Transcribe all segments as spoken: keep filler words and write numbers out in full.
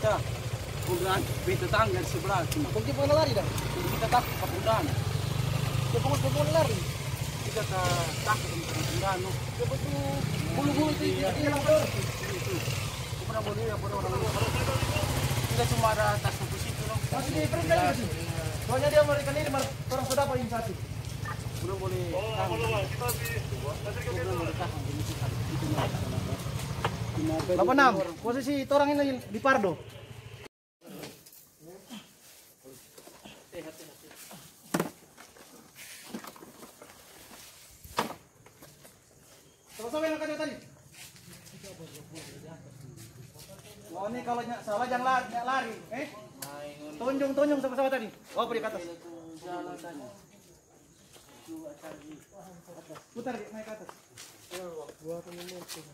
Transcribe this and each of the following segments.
kita. Kemudian beta tangga di sebelah cuma. Kung di po lari dah. Jadi kita takut ke pundan. Di po po lari. Kita ke takut ke pundan. Di po bulu-bulu itu itu yang motor. Itu. Pernah boleh ya pada orang. Kita cuma ada atas ke situ no. Masih di frame lagi sih. Soalnya dia mereka ini orang sudah paling satu. Belum boleh. Oh, boleh kita di. Belum boleh tahan di situ. delapan enam. Posisi itu orang ini di Pardo. Sama-sama yang kata tadi. Oh ini kalau salah jangan lari, jangan lari. Eh? Tunjung tunjung sama-sama tadi. Oh pergi ke atas. Putar naik ke atas. Gua akan memotong.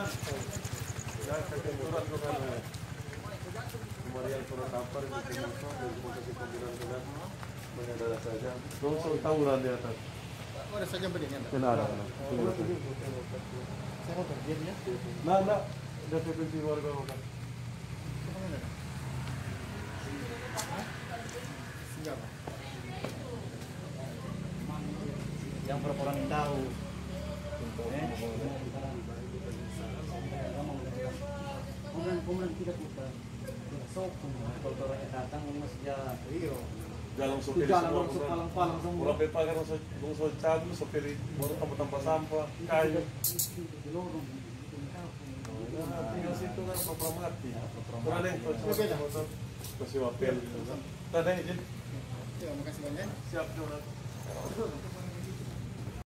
Ya, kasih surat ke sana. Kemarin surat apa itu kita mau kasih panggilan ke sana. Mendadak saja. Langsung tawuran di atas. Oh, ada saja berinya. Kena ada. Saya mau pergi ya. Nah, nah, ada definisi warga bukan. Siapa? Yang berapa orang yang tahu? Eh? Kemudian kemudian tidak putar. Besok kalau orangnya datang masih jalan. Iya. Jalan sopir Jalan semua. langsung palang-palang semua. Orang pepa kan langsung langsung cabut sopir baru tempat tempat sampah kayu. Nah, tinggal situ kan apa mati. Pernah deh, motor kasih wapel. Tadi izin. Ya, makasih banyak. Siap, Jonas.